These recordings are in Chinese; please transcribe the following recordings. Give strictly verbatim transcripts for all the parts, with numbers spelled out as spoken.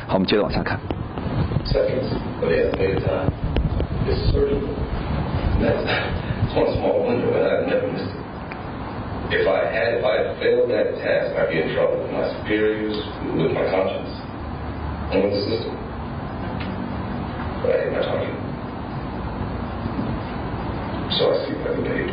好，我们接着往下看。 Seconds, but the estimated time is surgical. And that's it's one small window, and I've never missed it. If I had, if I had failed that task, I'd be in trouble with my superiors, with my conscience, and with the system. But I hit my target. So I sleep like a baby.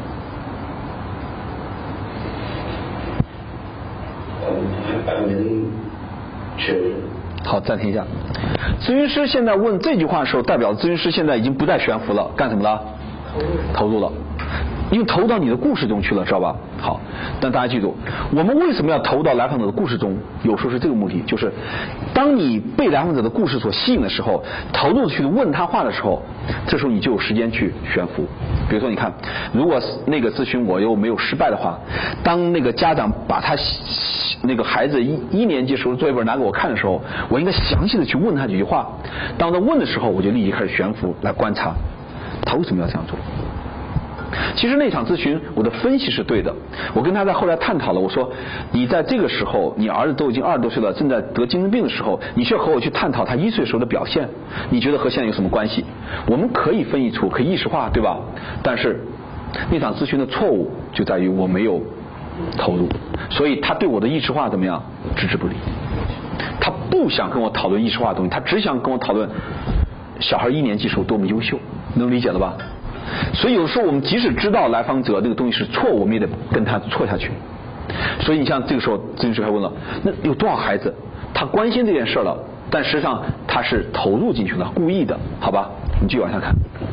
Um, how many children? 好，暂停一下。咨询师现在问这句话的时候，代表咨询师现在已经不再悬浮了，干什么了？投入了，因为投入到你的故事中去了，知道吧？好，但大家记住，我们为什么要投入到来访者的故事中？有时候是这个目的，就是当你被来访者的故事所吸引的时候，投入去问他话的时候，这时候你就有时间去悬浮。比如说，你看，如果那个咨询我又没有失败的话，当那个家长把他那个孩子一一年级时候作业本拿给我看的时候，我应该详细的去问他几句话。当他问的时候，我就立即开始悬浮来观察他为什么要这样做。其实那场咨询我的分析是对的，我跟他在后来探讨了，我说你在这个时候，你儿子都已经二十多岁了，正在得精神病的时候，你需要和我去探讨他一岁时候的表现，你觉得和现在有什么关系？我们可以分析出，可以意识化，对吧？但是那场咨询的错误就在于我没有投入，所以他对我的意识化怎么样？置之不理。他不想跟我讨论意识化的东西，他只想跟我讨论小孩一年级时候多么优秀，能理解了吧？所以有时候我们即使知道来访者这个东西是错，我们也得跟他错下去。所以你像这个时候咨询师还问了，那有多少孩子他关心这件事了，但实际上他是投入进去了，故意的，好吧？你继续往下看。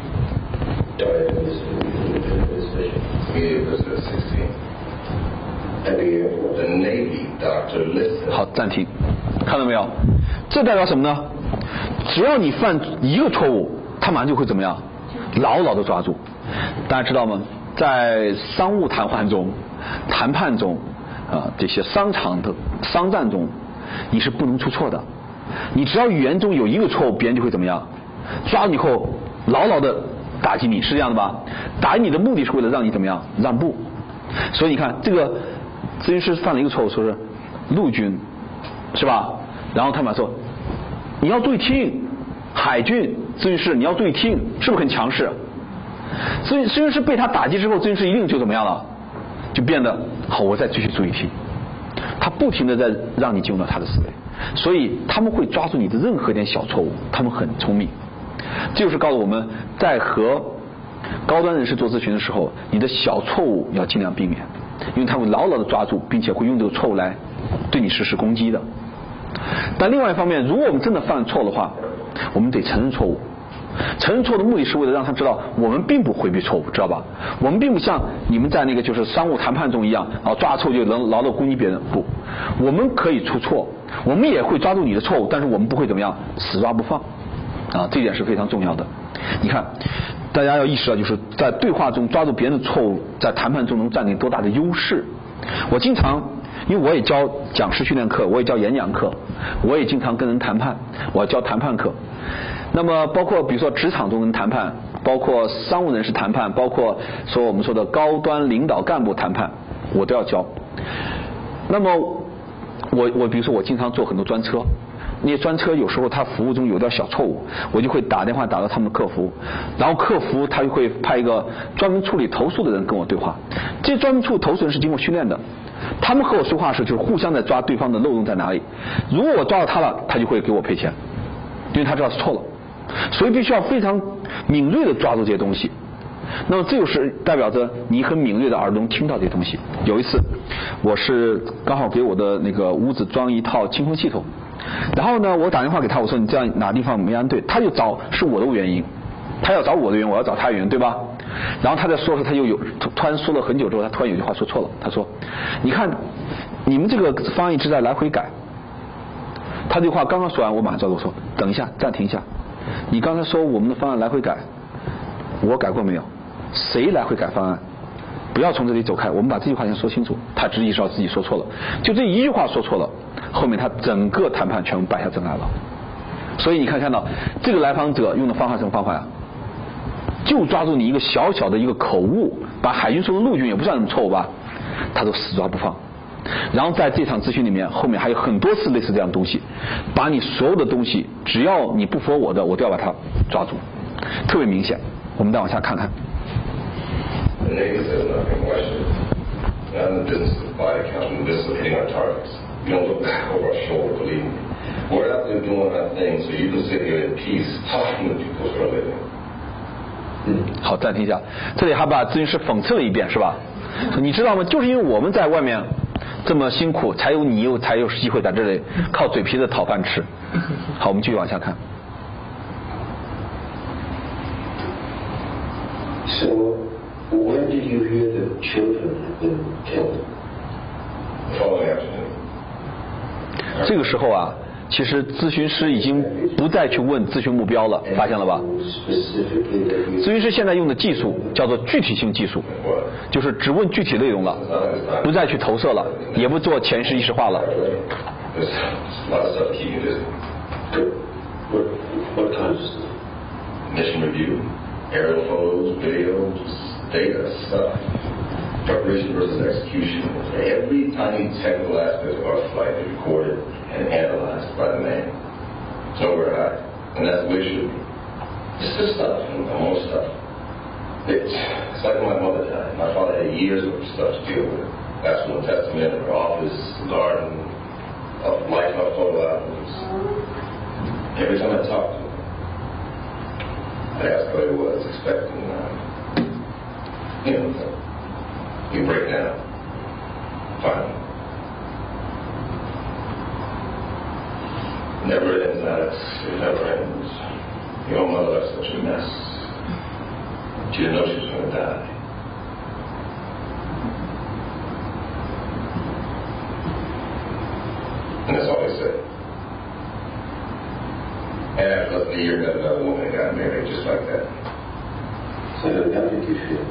好，暂停。看到没有？这代表什么呢？只要你犯一个错误，他马上就会怎么样？牢牢的抓住。大家知道吗？在商务谈话中、谈判中啊、呃，这些商场的商战中，你是不能出错的。你只要语言中有一个错误，别人就会怎么样？抓住以后，牢牢的打击你，是这样的吧？打击你的目的是为了让你怎么样？让步。所以你看，这个咨询师犯了一个错误，说是陆军，是吧？然后他们说，你要注意听。海军咨询师你要注意听，是不是很强势？所以咨询师被他打击之后，咨询师一定就怎么样了？就变得好，我再继续注意听。他不停的在让你进入到他的思维，所以他们会抓住你的任何一点小错误，他们很聪明。这就是告诉我们在和高端人士做咨询的时候，你的小错误要尽量避免，因为他会牢牢的抓住，并且会用这个错误来对你实施攻击的。但另外一方面，如果我们真的犯错的话，我们得承认错误。承认错的目的是为了让他知道我们并不回避错误，知道吧？我们并不像你们在那个就是商务谈判中一样啊，抓错就能牢牢攻击别人。不，我们可以出错，我们也会抓住你的错误，但是我们不会怎么样死抓不放啊，这点是非常重要的。你看，大家要意识到，就是在对话中抓住别人的错误，在谈判中能占领多大的优势。我经常，因为我也教讲师训练课，我也教演讲课，我也经常跟人谈判，我要教谈判课。那么包括比如说职场中人谈判，包括商务人士谈判，包括说我们说的高端领导干部谈判，我都要教。那么我我比如说我经常坐很多专车，那些专车有时候他服务中有点小错误，我就会打电话打到他们的客服，然后客服他就会派一个专门处理投诉的人跟我对话。这些专门处理投诉人是经过训练的，他们和我说话时就是互相在抓对方的漏洞在哪里。如果我抓到他了，他就会给我赔钱，因为他知道是错了。所以必须要非常敏锐的抓住这些东西。那么这就是代表着你很敏锐的耳朵中听到这些东西。有一次我是刚好给我的那个屋子装一套清风系统，然后呢我打电话给他，我说你这样哪地方没安对，他就找是我的原因，他要找我的原因，我要找他的原因，对吧？然后他在说说他又有突然说了很久之后，他突然有句话说错了，他说你看你们这个方案一直在来回改。他这句话刚刚说完，我马上照着说等一下，暂停一下，你刚才说我们的方案来回改，我改过没有？谁来回改方案？不要从这里走开，我们把这句话先说清楚。他只意识到自己说错了，就这一句话说错了，后面他整个谈判全部败下阵来了。所以你看看到这个来访者用的方法是什么方法呀？就抓住你一个小小的一个口误，把海军说的陆军也不算什么错误吧，他都死抓不放。 然后在这场咨询里面，后面还有很多次类似这样的东西，把你所有的东西，只要你不符合我的，我都要把它抓住，特别明显。我们再往下看看。 The nigga says nothing. Why should? Not in the business of body count, in the business of hitting our targets. We don't look back over our shoulder, believe me. We're out there doing our thing, so you can sit here in peace, talking to people for a living. 嗯，好，暂停一下，这里还把咨询师讽刺了一遍，是吧？你知道吗？就是因为我们在外面这么辛苦，才有你有才有机会在这里靠嘴皮子讨饭吃。好，我们继续往下看。 So, when did you hear that children had been killed? The following afternoon. 这个时候啊，其实咨询师已经不再去问咨询目标了，发现了吧？咨询师现在用的技术叫做具体性技术，就是只问具体内容了，不再去投射了，也不做潜意识意识化了。 There's a lot of stuff to keep you busy. What, what kind of stuff? Mission review, aerial photos, videos, data, stuff. Preparation versus execution. Every tiny technical aspect of our flight is recorded and analyzed by the man. It's nowhere to hide. And that's the way it should be. It's just stuff and more stuff. It's, it's like when my mother died. My father had years of stuff to deal with. Pastoral testament, her office, garden, of life, our photo albums. Every time I talked to him, I asked what he was expecting. Uh, you know, you break down. Finally. It never ends, Alex. It never ends. Your mother left such a mess. She didn't know she was going to die. And that's all they said. And after less than a year, met another woman and got married just like that. So how did you feel?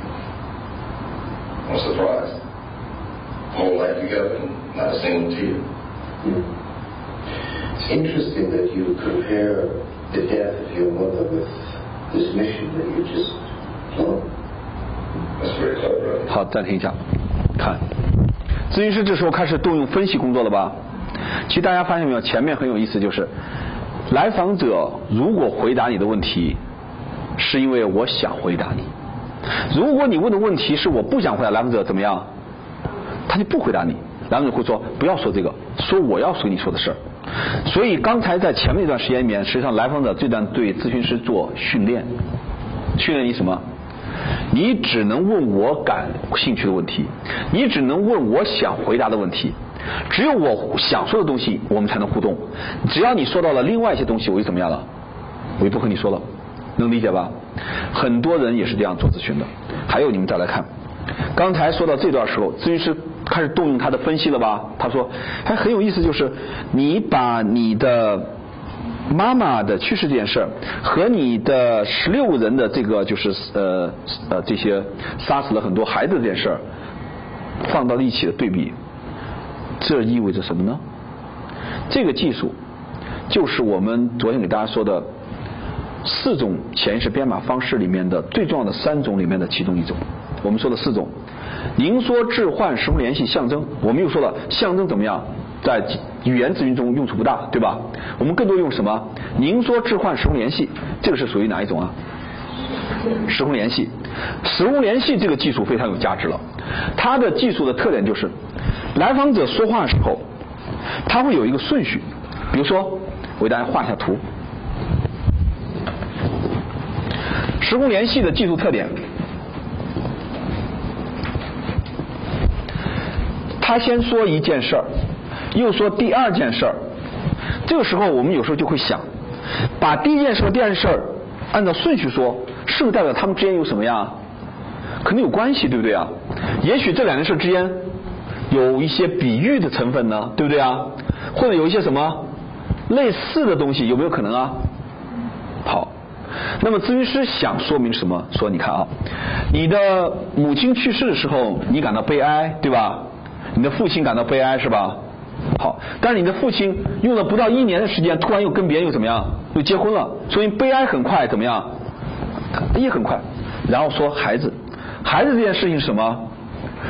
I'm surprised. Whole life together and not a single tear. Hmm. It's interesting that you compare the death of your mother with this mission that you just flown. That's very clever, brother. 好，暂停一下，看，咨询师这时候开始动用分析工作了吧？其实大家发现没有，前面很有意思，就是来访者如果回答你的问题，是因为我想回答你；如果你问的问题是我不想回答，来访者怎么样？他就不回答你。来访者会说不要说这个，说我要说你说的事儿。所以刚才在前面一段时间里面，实际上来访者这段对咨询师做训练，训练你什么？你只能问我感兴趣的问题，你只能问我想回答的问题，只有我想说的东西我们才能互动。只要你说到了另外一些东西，我就怎么样了？我就不和你说了，能理解吧？很多人也是这样做咨询的。还有你们再来看，刚才说到这段时候，咨询师开始动用他的分析了吧？他说还很有意思，就是你把你的妈妈的去世这件事儿和你的十六人的这个就是呃呃这些杀死了很多孩子这件事儿放到一起的对比，这意味着什么呢？这个技术就是我们昨天给大家说的四种潜意识编码方式里面的最重要的三种里面的其中一种。我们说的四种：凝缩、置换、时空联系、象征。我们又说了象征怎么样，在语言咨询中用处不大，对吧？我们更多用什么？凝缩、置换、时空联系。这个是属于哪一种啊？时空联系。时空联系这个技术非常有价值了。它的技术的特点就是，来访者说话的时候，它会有一个顺序。比如说，我给大家画一下图。时空联系的技术特点，他先说一件事儿，又说第二件事儿。这个时候我们有时候就会想，把第一件事和第二件事儿按照顺序说，是不是代表他们之间有什么呀？可能有关系，对不对啊？也许这两件事之间有一些比喻的成分呢，对不对啊？或者有一些什么类似的东西，有没有可能啊？好，那么咨询师想说明什么？说你看啊，你的母亲去世的时候，你感到悲哀，对吧？你的父亲感到悲哀，是吧？好，但是你的父亲用了不到一年的时间，突然又跟别人又怎么样？又结婚了，所以悲哀很快怎么样？也很快。然后说孩子，孩子这件事情是什么？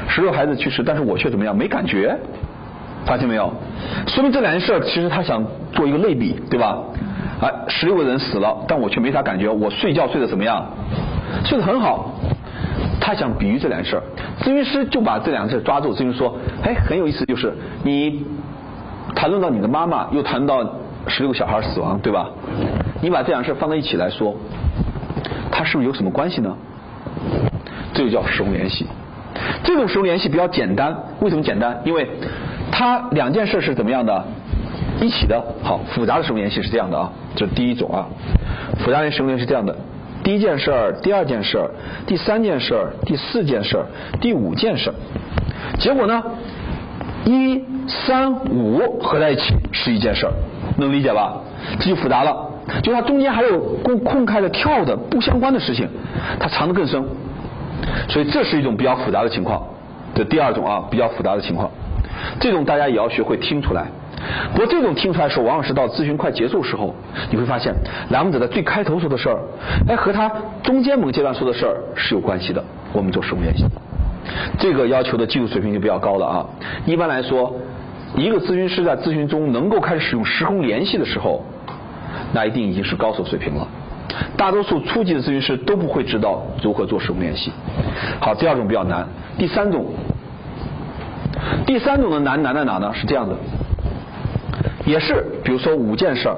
十六孩子去世，但是我却怎么样没感觉，发现没有？说明这两件事其实他想做一个类比，对吧？啊，十六个人死了，但我却没啥感觉，我睡觉睡得怎么样？睡得很好。他想比喻这两件事，咨询师就把这两件事抓住。咨询师说，哎，很有意思，就是你谈论到你的妈妈，又谈到十六个小孩死亡，对吧？你把这两件事放在一起来说，它是不是有什么关系呢？这就叫时空联系。这种时空联系比较简单，为什么简单？因为它两件事是怎么样的？一起的。好，复杂的时空联系是这样的啊，这是第一种啊。复杂的时空联系是这样的：第一件事儿，第二件事儿，第三件事儿，第四件事儿，第五件事儿。结果呢，一、三、五合在一起是一件事儿，能理解吧？这就复杂了，就它中间还有空空开的跳的不相关的事情，它藏得更深。所以这是一种比较复杂的情况。这第二种啊，比较复杂的情况，这种大家也要学会听出来。不过这种听出来的时候，往往是到咨询快结束的时候，你会发现来访者在最开头说的事儿，哎，和他中间某个阶段说的事儿是有关系的。我们做时空联系，这个要求的技术水平就比较高了啊。一般来说，一个咨询师在咨询中能够开始使用时空联系的时候，那一定已经是高手水平了。大多数初级的咨询师都不会知道如何做时空联系。好，第二种比较难。第三种，第三种的难难在哪呢？是这样的，也是比如说五件事儿，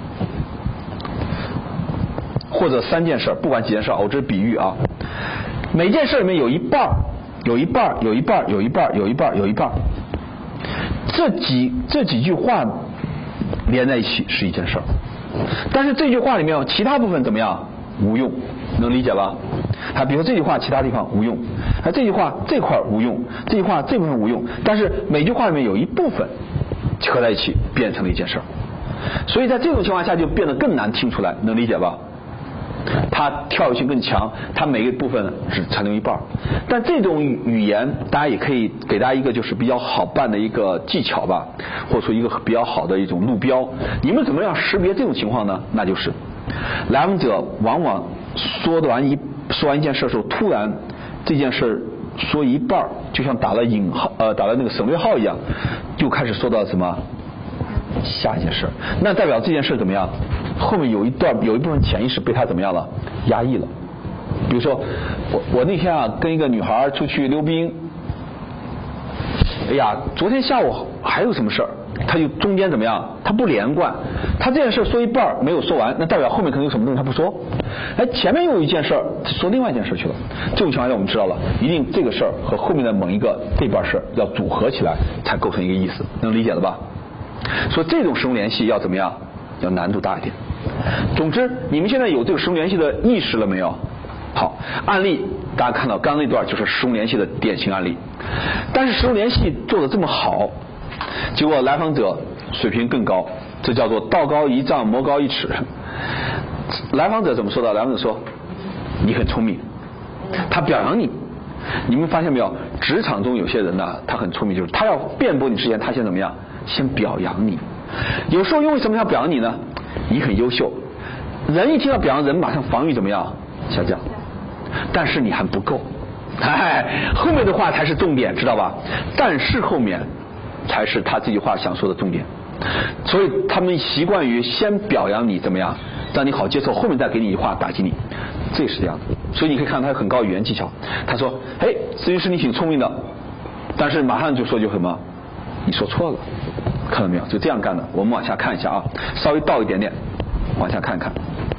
或者三件事儿，不管几件事儿，我这是比喻啊。每件事里面有一半有一半有一半有一半有一半有一半，这几这几句话连在一起是一件事儿，但是这句话里面其他部分怎么样？无用，能理解吧？啊，比如说这句话其他地方无用，啊，这句话这块无用，这句话这部分无用，但是每句话里面有一部分合在一起变成了一件事儿，所以在这种情况下就变得更难听出来，能理解吧？它跳跃性更强，它每个部分只残留一半。但这种语言大家也可以给大家一个就是比较好办的一个技巧吧，或者说一个比较好的一种路标。你们怎么样识别这种情况呢？那就是来访者往往说完一说完一件事的时候，突然这件事说一半，就像打了引号呃打了那个省略号一样，就开始说到什么下一件事，那代表这件事怎么样？后面有一段有一部分潜意识被他怎么样了？压抑了。比如说我我那天啊跟一个女孩出去溜冰，哎呀，昨天下午还有什么事儿？他就中间怎么样？他不连贯，他这件事说一半没有说完，那代表后面可能有什么东西他不说。哎，前面又有一件事儿说另外一件事去了。这种情况下我们知道了，一定这个事儿和后面的某一个这半事儿要组合起来才构成一个意思，能理解了吧？所以这种时空联系要怎么样？要难度大一点。总之，你们现在有这个时空联系的意识了没有？好，案例大家看到刚刚那段就是时空联系的典型案例。但是时空联系做得这么好，结果来访者水平更高，这叫做道高一丈魔高一尺。来访者怎么说的？来访者说你很聪明，他表扬你。你们发现没有？职场中有些人呢，他很聪明，就是他要辩驳你之前，他先怎么样？先表扬你。有时候因为什么要表扬你呢？你很优秀，人一听到表扬，人马上防御怎么样？下降。但是你还不够，哎，后面的话才是重点，知道吧？但是后面才是他这句话想说的重点。所以他们习惯于先表扬你怎么样，让你好接受，后面再给你一句话打击你，这是这样的。所以你可以看他有很高语言技巧。他说：“嘿，咨询师你挺聪明的，但是马上就说句什么，你说错了。”看到没有？就这样干的。我们往下看一下啊，稍微倒一点点，往下看看。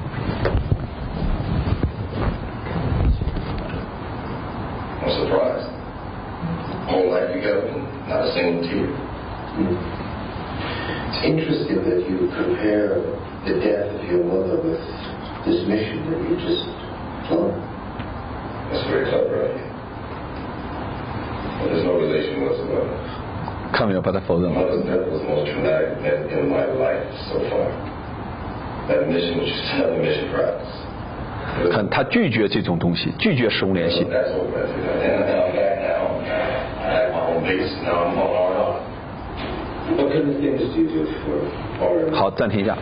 I'm surprised. Whole life together, not a single tear. Mm. It's interesting that you compare the death of your mother with this mission that you just flown. That's very clever of you. But there's no relation whatsoever. 看没有？把它否认了。 Mother's death was the most traumatic event in my life so far. That mission was just another mission for us. 看他拒绝这种东西，拒绝时空联系。 That's what that's it. And I'm back now. I have my own base. Now I'm on R and R. What kind of things do you do for R and R? 好，暂停一下。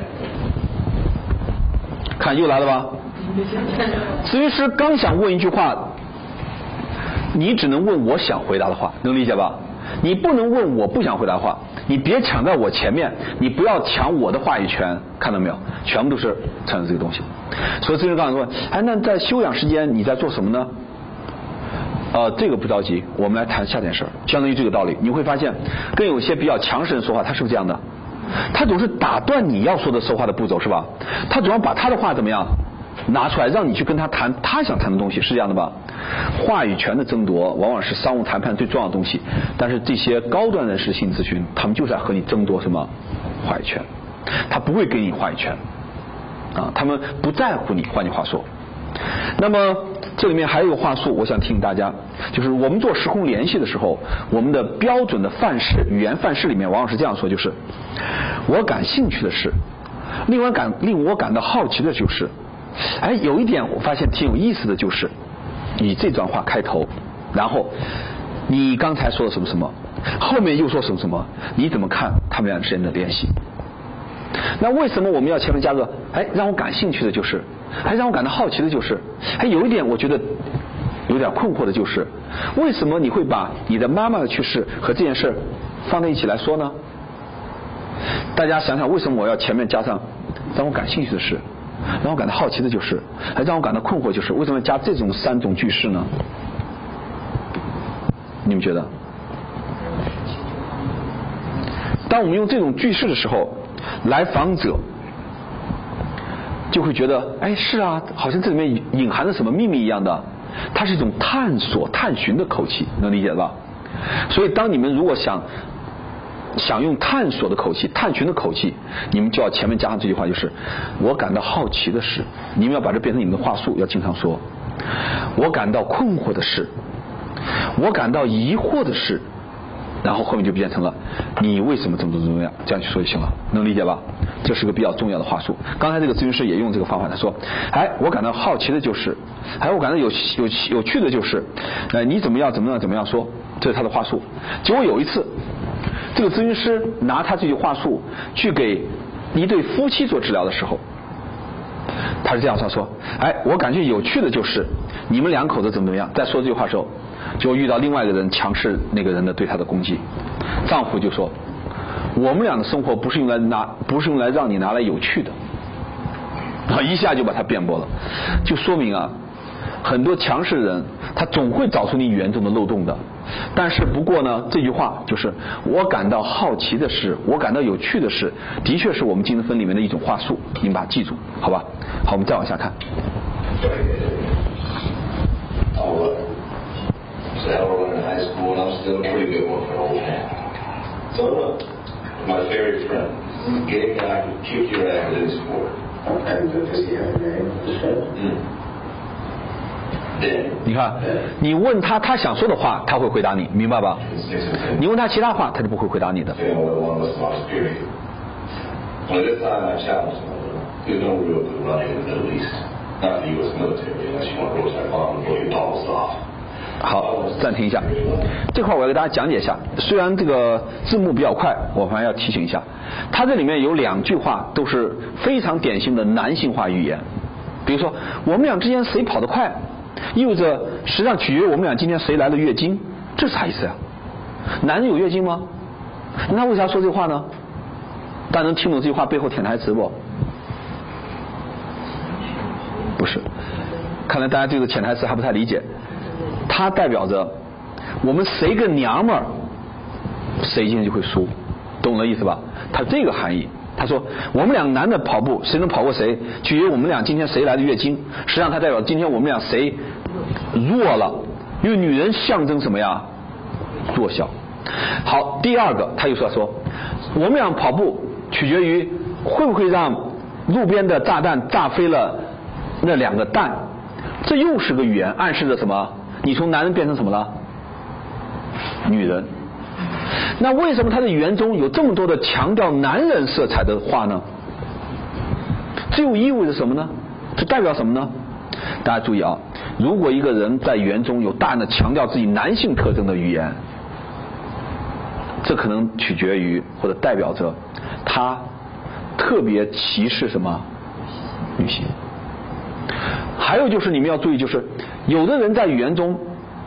看又来了吧？咨询师刚想问一句话， 你只能问我想回答的话，能理解吧？你不能问我不想回答的话，你别抢在我前面，你不要抢我的话语权，看到没有？全部都是产生这个东西。所以咨询师刚才说，哎，那在休养时间你在做什么呢？呃，这个不着急，我们来谈下件事儿，相当于这个道理。你会发现，跟有些比较强势人说话，他是不是这样的？他总是打断你要说的说话的步骤，是吧？他总要把他的话怎么样拿出来，让你去跟他谈他想谈的东西，是这样的吧？话语权的争夺往往是商务谈判最重要的东西，但是这些高端人士性咨询，他们就在和你争夺什么话语权，他不会给你话语权啊，他们不在乎你。换句话说，那么这里面还有一个话术，我想提醒大家，就是我们做时空联系的时候，我们的标准的范式语言范式里面往往是这样说，就是我感兴趣的是，令我感令我感到好奇的就是，哎，有一点我发现挺有意思的就是，以这段话开头，然后你刚才说了什么什么，后面又说什么什么，你怎么看他们俩之间的联系？那为什么我们要前面加个哎让我感兴趣的就是，哎让我感到好奇的就是，哎有一点我觉得有点困惑的就是，为什么你会把你的妈妈的去世和这件事放在一起来说呢？大家想想，为什么我要前面加上让我感兴趣的是，让我感到好奇的就是，还让我感到困惑就是，为什么要加这种三种句式呢？你们觉得？当我们用这种句式的时候，来访者就会觉得，哎，是啊，好像这里面隐含着什么秘密一样的，它是一种探索、探寻的口气，能理解吧？所以，当你们如果想想用探索的口气、探寻的口气，你们就要前面加上这句话，就是我感到好奇的是，你们要把这变成你们的话术，要经常说。我感到困惑的是，我感到疑惑的是，然后后面就变成了你为什么怎么怎么样，这样去说就行了，能理解吧？这是个比较重要的话术。刚才这个咨询师也用这个方法来说，哎，我感到好奇的就是，哎，我感到有有有趣的就是，呃，你怎么样怎么样怎么样说，这是他的话术。结果有一次，这个咨询师拿他这句话术去给一对夫妻做治疗的时候，他是这样说：哎，我感觉有趣的就是你们两口子怎么怎么样。在说这句话的时候，就遇到另外一个人强势那个人的对他的攻击。丈夫就说：我们俩的生活不是用来拿，不是用来让你拿来有趣的。然后一下就把他辩驳了，就说明啊，很多强势人他总会找出你语言中的漏洞的。但是不过呢，这句话就是我感到好奇的是，我感到有趣的是，的确是我们精神分里面的一种话术，你们把它记住，好吧？好，我们再往下看。 Oh, so I was in high school and I'm still a pretty good one for an old man. So uh, my favorite friend, gay guy who kicked your ass in sport. And does he have a name, this friend? Mm. 你看，你问他他想说的话，他会回答你，明白吧？你问他其他话，他就不会回答你的。好，暂停一下，这块我要给大家讲解一下。虽然这个字幕比较快，我反而要提醒一下，它这里面有两句话都是非常典型的男性化语言。比如说，我们俩之间谁跑得快，意味着实际上取决于我们俩今天谁来了月经，这是啥意思呀？男人有月经吗？那为啥说这话呢？大家能听懂这句话背后潜台词不？不是，看来大家对这个潜台词还不太理解。它代表着我们谁个娘们儿，谁今天就会输，懂了意思吧？它这个含义。他说我们俩男的跑步谁能跑过谁，取决于我们俩今天谁来的月经。实际上它代表今天我们俩谁弱了，因为女人象征什么呀？弱小。好，第二个他又说说我们俩跑步取决于会不会让路边的炸弹炸飞了那两个蛋。这又是个语言，暗示着什么？你从男人变成什么了？女人。那为什么他的语言中有这么多的强调男人色彩的话呢？这又意味着什么呢？这代表什么呢？大家注意啊，如果一个人在语言中有大量的强调自己男性特征的语言，这可能取决于或者代表着他特别歧视什么女性。还有就是你们要注意，就是有的人在语言中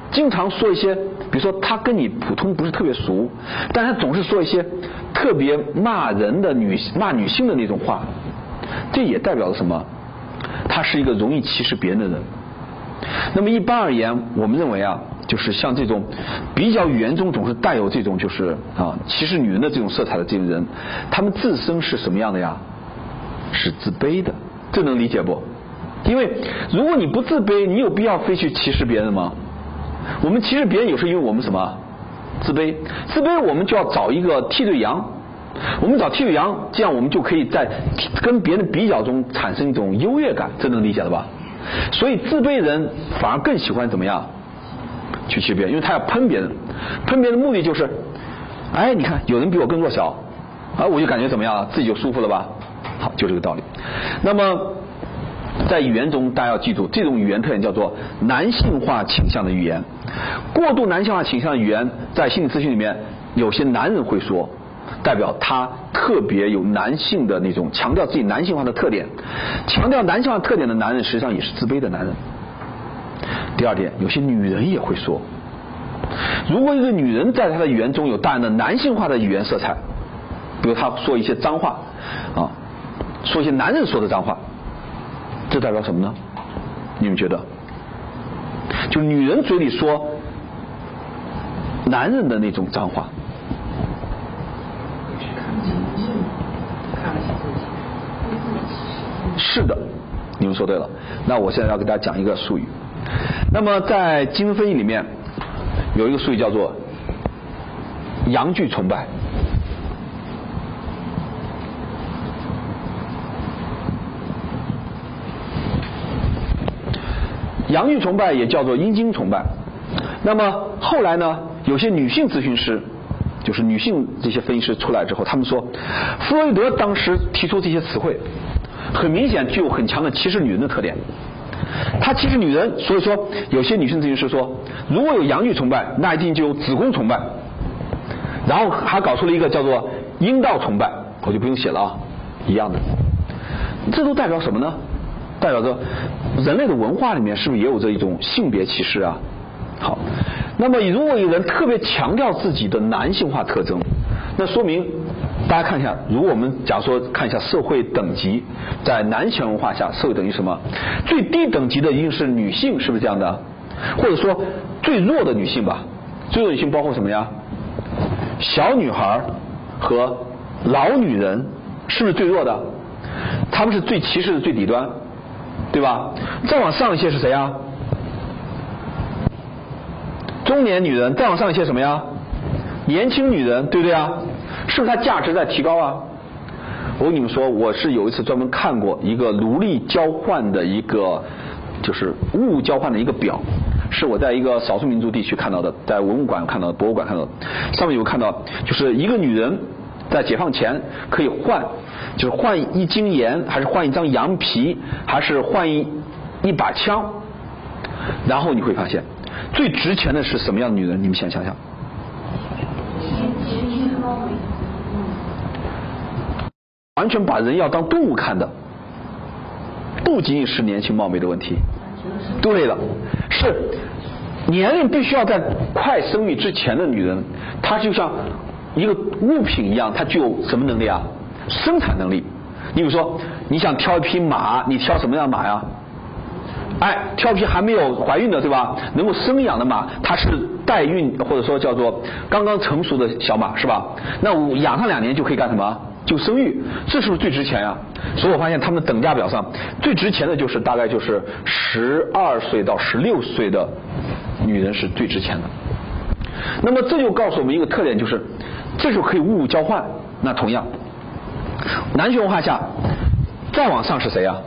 经常说一些，比如说他跟你普通不是特别熟，但他总是说一些特别骂人的女骂女性的那种话，这也代表了什么？他是一个容易歧视别人的人。那么一般而言，我们认为啊，就是像这种比较语言中总是带有这种就是啊歧视女人的这种色彩的这种人，他们自身是什么样的呀？是自卑的，这能理解不？因为如果你不自卑，你有必要非去歧视别人吗？我们歧视别人有时候因为我们什么？自卑，自卑我们就要找一个替罪羊，我们找替罪羊，这样我们就可以在跟别人比较中产生一种优越感，这能理解了吧？所以自卑人反而更喜欢怎么样去歧视别人，因为他要喷别人，喷别人的目的就是，哎，你看有人比我更弱小，啊，我就感觉怎么样，自己就舒服了吧？好，就这个道理。那么在语言中，大家要记住，这种语言特点叫做男性化倾向的语言。过度男性化倾向的语言，在心理咨询里面，有些男人会说，代表他特别有男性的那种强调自己男性化的特点。强调男性化特点的男人，实际上也是自卑的男人。第二点，有些女人也会说，如果一个女人在她的语言中有大量的男性化的语言色彩，比如她说一些脏话啊，说一些男人说的脏话，这代表什么呢？你们觉得？就女人嘴里说男人的那种脏话。是的，你们说对了。那我现在要给大家讲一个术语。那么在精神分析里面有一个术语叫做阳具崇拜。阳具崇拜也叫做阴茎崇拜。那么后来呢，有些女性咨询师，就是女性这些分析师出来之后，他们说，弗洛伊德当时提出这些词汇，很明显具有很强的歧视女人的特点。他歧视女人，所以说有些女性咨询师说，如果有阳具崇拜，那一定就有子宫崇拜。然后还搞出了一个叫做阴道崇拜，我就不用写了啊，一样的。这都代表什么呢？代表着人类的文化里面是不是也有这一种性别歧视啊？好，那么如果有人特别强调自己的男性化特征，那说明大家看一下，如果我们假如说看一下社会等级，在男权文化下，社会等级什么？最低等级的一定是女性，是不是这样的？或者说最弱的女性吧？最弱女性包括什么呀？小女孩和老女人，是不是最弱的？他们是最歧视的最底端，对吧？再往上一些是谁啊？中年女人。再往上一些什么呀？年轻女人，对不对啊？是不是她价值在提高啊？我跟你们说，我是有一次专门看过一个奴隶交换的一个，就是物交换的一个表，是我在一个少数民族地区看到的，在文物馆看到的，博物馆看到的。上面有看到，就是一个女人在解放前可以换，就是换一斤盐，还是换一张羊皮，还是换一一把枪。然后你会发现，最值钱的是什么样的女人？你们先想想。完全把人要当动物看的，不仅仅是年轻貌美的问题。对了，是年龄必须要在快生育之前的女人，她就像一个物品一样，她具有什么能力啊？生产能力。你比如说，你想挑一匹马，你挑什么样的马呀？哎，挑一匹还没有怀孕的，对吧？能够生养的马，它是代孕或者说叫做刚刚成熟的小马，是吧？那我养上两年就可以干什么？就生育，这是不是最值钱呀？所以我发现他们的等价表上最值钱的就是大概就是十二岁到十六岁的女人是最值钱的。那么这就告诉我们一个特点，就是这时候可以物物交换。那同样，男权文化下再往上是谁呀？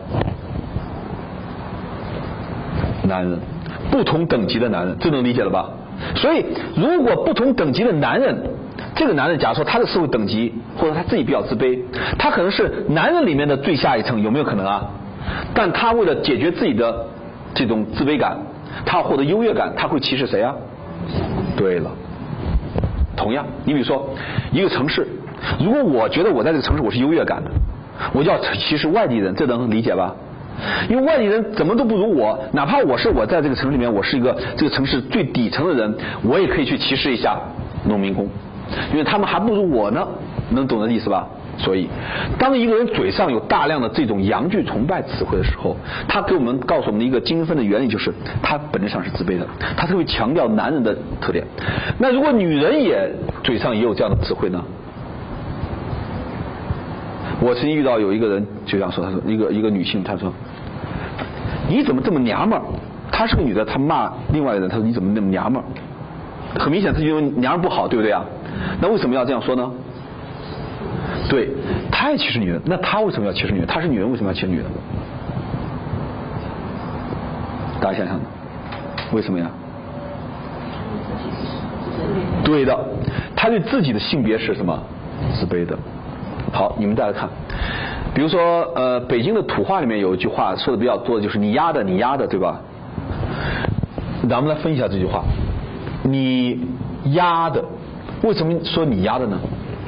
男人，不同等级的男人，这能理解了吧？所以如果不同等级的男人，这个男人假如说他的社会等级或者他自己比较自卑，他可能是男人里面的最下一层，有没有可能啊？但他为了解决自己的这种自卑感，他要获得优越感，他会歧视谁啊？对了，同样你比如说一个城市，如果我觉得我在这个城市我是优越感的，我就要歧视外地人，这能理解吧？ 因为外地人怎么都不如我，哪怕我是我在这个城市里面，我是一个这个城市最底层的人，我也可以去歧视一下农民工，因为他们还不如我呢，能懂这意思吧？所以，当一个人嘴上有大量的这种阳具崇拜词汇的时候，他给我们告诉我们的一个精分的原理就是，他本质上是自卑的，他特别强调男人的特点。那如果女人也嘴上也有这样的词汇呢？我曾经遇到有一个人就这样说，他说一个一个女性，她说你怎么这么娘们儿？她是个女的，她骂另外一个人，她说你怎么那么娘们儿？很明显，她就觉得娘们不好，对不对啊？那为什么要这样说呢？对，他也歧视女人，那他为什么要歧视女人？他是女人，为什么要歧视女人？大家想想，为什么呀？对的，他对自己的性别是什么？自卑的。好，你们再来看，比如说呃，北京的土话里面有一句话说的比较多的就是你丫的，你丫的，对吧？咱们来分析一下这句话，你丫的，为什么说你丫的呢？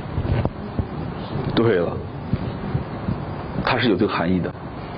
对了，它是有这个含义的，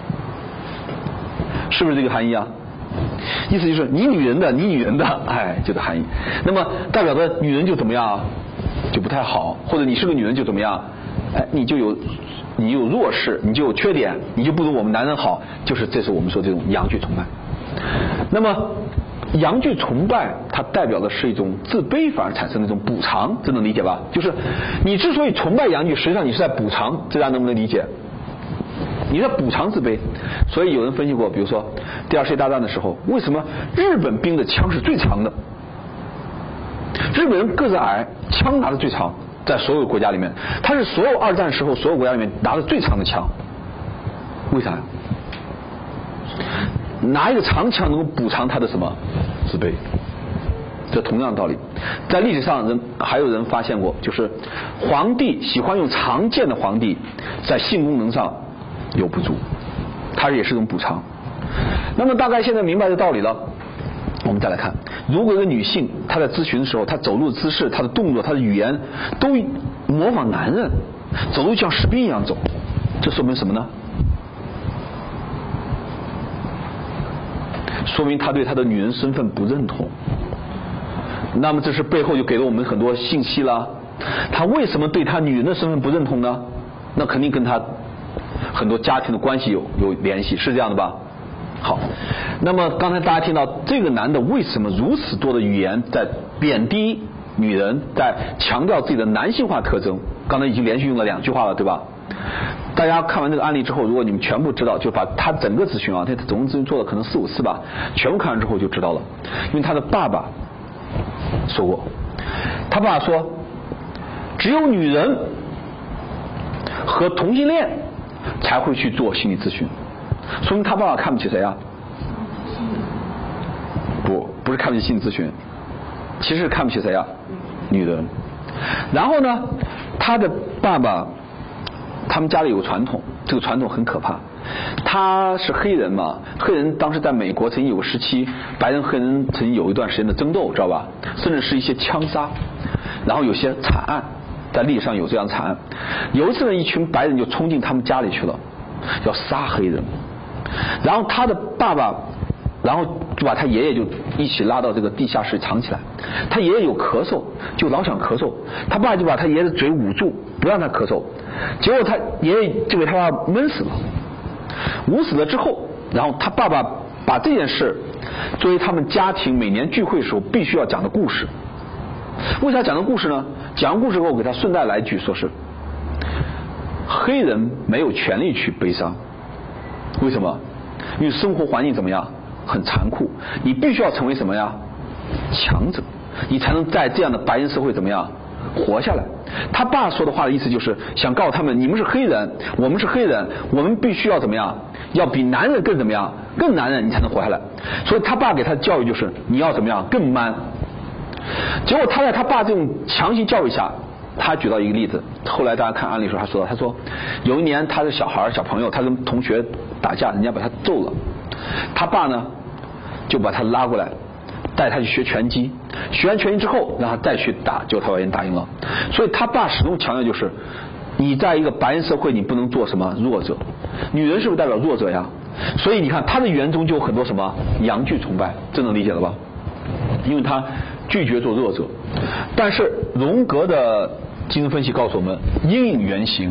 是不是这个含义啊？意思就是你女人的，你女人的，哎，就这含义。那么代表着女人就怎么样，就不太好，或者你是个女人就怎么样，哎，你就有你有弱势，你就有缺点，你就不如我们男人好，就是这是我们说这种阳具崇拜。那么阳具崇拜它代表的是一种自卑反而产生的一种补偿，这能理解吧？就是你之所以崇拜阳具，实际上你是在补偿，这大家能不能理解？你在补偿自卑。所以有人分析过，比如说第二次世界大战的时候，为什么日本兵的枪是最长的？日本人个子矮，枪拿的最长，在所有国家里面，他是所有二战时候所有国家里面拿的最长的枪。为啥呀？拿一个长枪能够补偿他的什么自卑？这同样的道理，在历史上人还有人发现过，就是皇帝喜欢用长剑的皇帝，在性功能上有不足，它也是一种补偿。那么大概现在明白这道理了，我们再来看，如果一个女性她在咨询的时候，她走路的姿势、她的动作、她的语言都模仿男人，走路像士兵一样走，这说明什么呢？说明他对他的女人身份不认同。那么这是背后就给了我们很多信息了。他为什么对他女人的身份不认同呢？那肯定跟他很多家庭的关系有有联系，是这样的吧？好，那么刚才大家听到这个男的为什么如此多的语言在贬低女人，在强调自己的男性化特征？刚才已经连续用了两句话了，对吧？大家看完这个案例之后，如果你们全部知道，就把他整个咨询啊，他总共咨询做了可能四五次吧，全部看完之后就知道了。因为他的爸爸说过，他爸爸说，只有女人和同性恋才会去做心理咨询，说明他爸爸看不起谁啊？不，不是看不起心理咨询，其实是看不起谁啊？女人。然后呢，他的爸爸。他们家里有个传统，这个传统很可怕。他是黑人嘛，黑人当时在美国曾经有个时期，白人黑人曾经有一段时间的争斗，知道吧？甚至是一些枪杀，然后有些惨案，在历史上有这样惨案。有一次呢，一群白人就冲进他们家里去了，要杀黑人。然后他的爸爸，然后就把他爷爷就一起拉到这个地下室藏起来。他爷爷有咳嗽，就老想咳嗽，他爸就把他爷爷的嘴捂住，不让他咳嗽。结果他爷爷就被他爸闷死了。捂死了之后，然后他爸爸把这件事作为他们家庭每年聚会时候必须要讲的故事。为啥讲的故事呢？讲完故事后，我给他顺带来一句，说是黑人没有权利去悲伤。为什么？因为生活环境怎么样？很残酷，你必须要成为什么呀？强者，你才能在这样的白人社会怎么样活下来。他爸说的话的意思就是想告诉他们，你们是黑人，我们是黑人，我们必须要怎么样？要比男人更怎么样？更男人，你才能活下来。所以他爸给他的教育就是你要怎么样？更 man。结果他在他爸这种强行教育下，他举到一个例子。后来大家看案例的时候，他说到，他说有一年他的小孩小朋友，他跟同学打架，人家把他揍了，他爸呢就把他拉过来，带他去学拳击，学完拳击之后让他再去打，结果他把人打赢了。所以他爸始终强调就是你在一个白人社会你不能做什么弱者。女人是不是代表弱者呀？ 所以你看他的语言中就有很多什么阳具崇拜，这能理解了吧？因为他拒绝做弱者。但是荣格的精神分析告诉我们，阴影原型，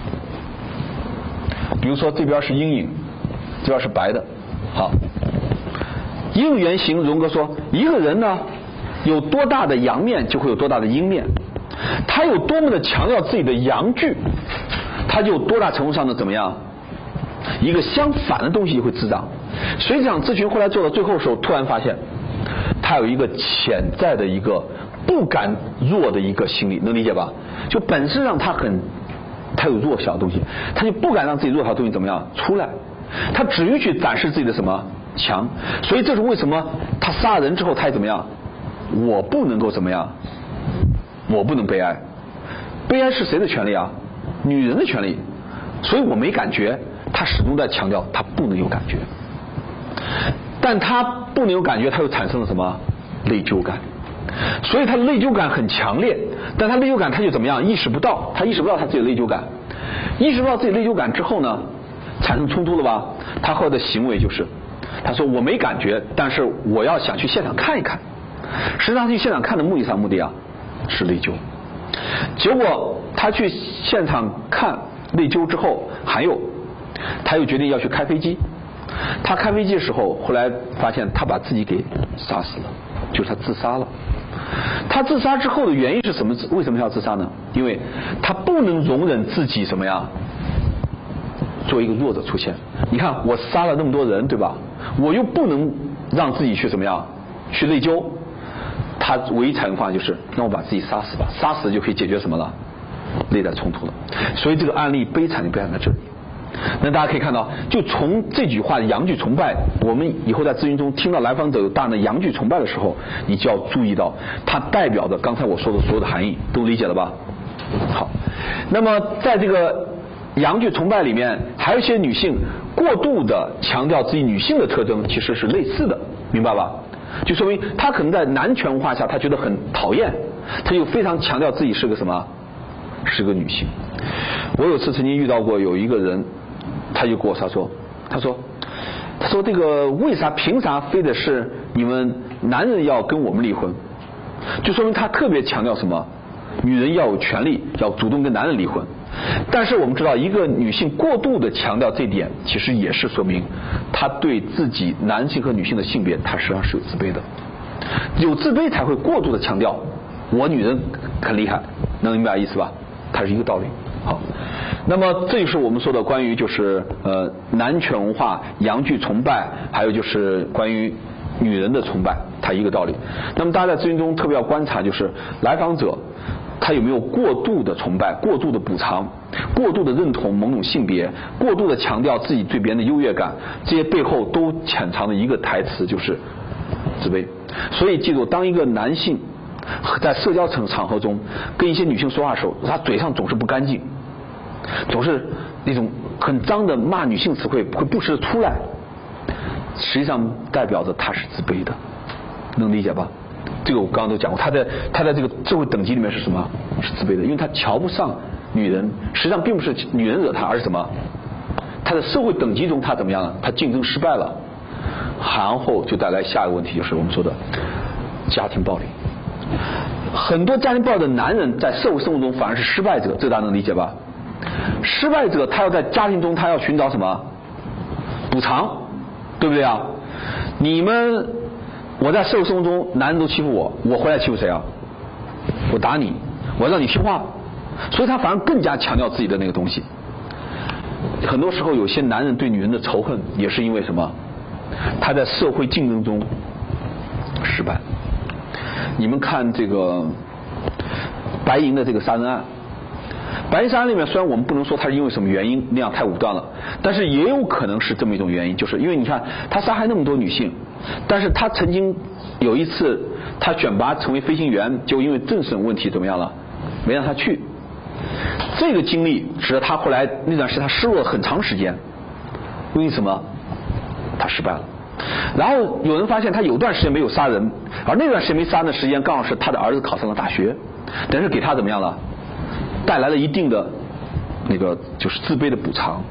比如说这边是阴影，这边是白的，好，阴影原型，荣格说一个人呢有多大的阳面就会有多大的阴面，他有多么的强调自己的阳具，他就多大程度上的怎么样，一个相反的东西会滋长。所以这场咨询后来做到最后的时候，突然发现他有一个潜在的一个不敢弱的一个心理，能理解吧？就本质上他很他有弱小的东西，他就不敢让自己弱小的东西怎么样出来，他只允许展示自己的什么强。所以这是为什么他杀人之后他也怎么样，我不能够怎么样，我不能悲哀。悲哀是谁的权利啊？女人的权利。所以我没感觉，他始终在强调他不能有感觉。但他不能有感觉，他又产生了什么内疚感。所以他内疚感很强烈，但他内疚感他就怎么样，意识不到，他意识不到他自己的内疚感。意识不到自己内疚感之后呢，产生冲突了吧？他后来的行为就是他说我没感觉，但是我要想去现场看一看。实际上去现场看的目的啥目的啊？是内疚。结果他去现场看内疚之后，还有他又决定要去开飞机。他开飞机的时候，后来发现他把自己给杀死了，就是他自杀了。他自杀之后的原因是什么？为什么要自杀呢？因为他不能容忍自己怎么样作为一个弱者出现。你看我杀了那么多人，对吧？我又不能让自己去怎么样去内疚。他唯一采用方法就是让我把自己杀死吧，杀死就可以解决什么了？内在冲突了。所以这个案例悲惨就悲惨在这里。那大家可以看到，就从这句话的阳具崇拜，我们以后在咨询中听到来访者有大量的阳具崇拜的时候，你就要注意到它代表的刚才我说的所有的含义，都理解了吧？好，那么在这个阳具崇拜里面，还有一些女性过度的强调自己女性的特征，其实是类似的，明白吧？就说明她可能在男权文化下，她觉得很讨厌，她就非常强调自己是个什么，是个女性。我有次曾经遇到过有一个人，他就跟我他说，他说，他说这个为啥凭啥非得是你们男人要跟我们离婚？就说明他特别强调什么？女人要有权利，要主动跟男人离婚。但是我们知道，一个女性过度的强调这点，其实也是说明她对自己男性和女性的性别，她实际上是有自卑的。有自卑才会过度的强调我女人很厉害，能明白意思吧？它是一个道理。好，那么这就是我们说的关于就是呃男权文化、阳具崇拜，还有就是关于女人的崇拜，它一个道理。那么大家在咨询中特别要观察，就是来访者他有没有过度的崇拜、过度的补偿、过度的认同某种性别、过度的强调自己对别人的优越感，这些背后都潜藏的一个台词，就是自卑。所以记住，当一个男性在社交场场合中跟一些女性说话的时候，他嘴上总是不干净，总是那种很脏的骂女性词汇会不时的出来，实际上代表着他是自卑的，能理解吧？这个我刚刚都讲过，他在他在这个社会等级里面是什么？是自卑的，因为他瞧不上女人，实际上并不是女人惹他，而是什么？他在社会等级中他怎么样呢？他竞争失败了，然后就带来下一个问题，就是我们说的家庭暴力。很多家庭暴力的男人在社会生活中反而是失败者，这大家能理解吧？失败者他要在家庭中他要寻找什么？补偿，对不对啊？你们我在社会生活中男人都欺负我，我回来欺负谁啊？我打你，我让你听话，所以他反而更加强调自己的那个东西。很多时候有些男人对女人的仇恨也是因为什么？他在社会竞争中失败。你们看这个白银的这个杀人案，白银杀人里面虽然我们不能说他是因为什么原因那样太武断了，但是也有可能是这么一种原因，就是因为你看他杀害那么多女性，但是他曾经有一次他选拔成为飞行员，就因为政审问题怎么样了，没让他去。这个经历使得他后来那段时间他失落了很长时间，为什么？他失败了。然后有人发现他有段时间没有杀人，而那段时间没杀人的时间刚好是他的儿子考上了大学，但是给他怎么样了？带来了一定的那个就是自卑的补偿。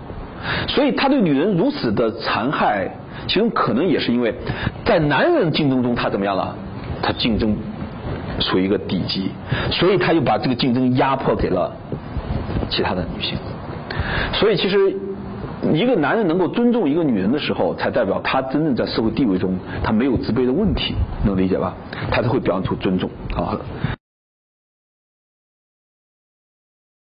所以他对女人如此的残害，其中可能也是因为在男人竞争中他怎么样了？他竞争处于一个底级，所以他就把这个竞争压迫给了其他的女性。所以其实一个男人能够尊重一个女人的时候，才代表他真正在社会地位中他没有自卑的问题，能理解吧？他才会表现出尊重啊。